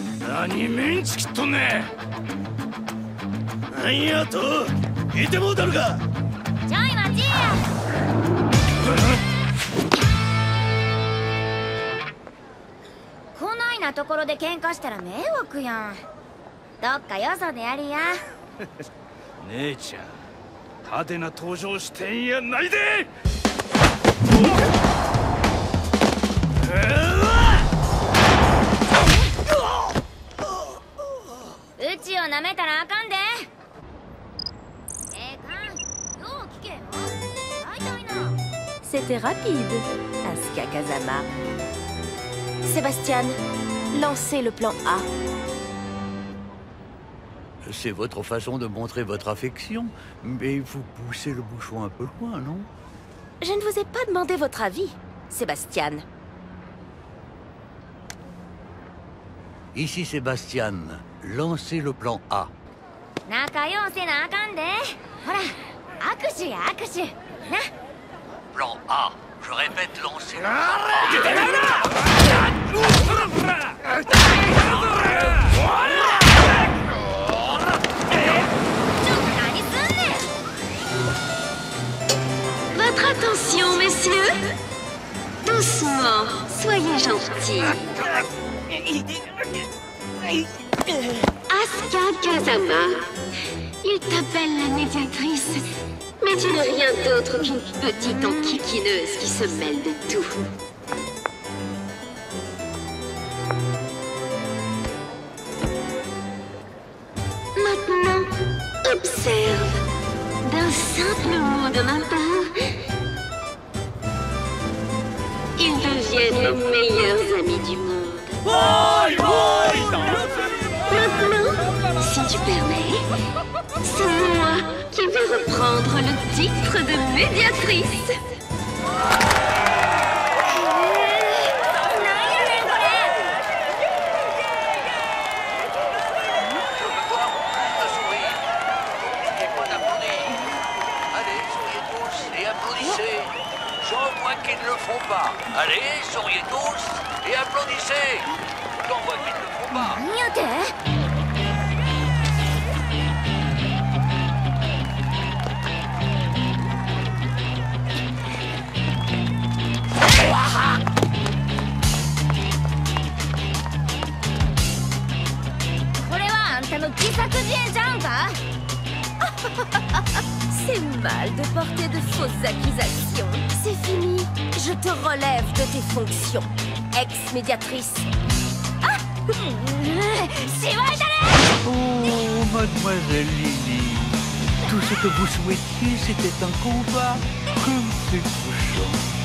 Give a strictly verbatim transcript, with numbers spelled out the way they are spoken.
何メンチきっとね。なんやといてもうたのか。 ちょい待ちや。こないなところで喧嘩したら迷惑やん。どっかよそでやりや。 姉ちゃん派手な登場してんやないで。 うちをなめたらあかんで。ええかん、よう聞けよ。大体な。 C'était rapide, Asuka Kazama. Sébastien, lancez le plan A. C'est votre façon de montrer votre affection, mais vous poussez le bouchon un peu loin, non? Je ne vous ai pas demandé votre avis, Sébastien. Ici Sébastien, lancez le plan A. 仲良うせなあかんで。ほら、握手や握手。な。 Plan A, je répète, lancez le plan Votre attention, messieurs. Doucement, soyez gentils. Asuka Kazama, il t'appelle la médiatrice, mais tu n'es rien d'autre qu'une petite enquiquineuse qui se mêle de tout. Maintenant, observe. D'un simple mot de ma part, ils deviennent les meilleurs amis du monde. Maintenant, si tu permets, c'est moi qui vais reprendre le titre de médiatrice. J'en vois qu'ils ne le font pas. Allez, souriez tous et applaudissez. J'en vois qu'ils ne le font pas. 何やて。これはあんたの自作自演ちゃうんか。 C'est mal de porter de fausses accusations. C'est fini. Je te relève de tes fonctions, ex-médiatrice. Ah. Oh, mademoiselle Lily, tout ce que vous souhaitiez, c'était un combat comme c'est touchant.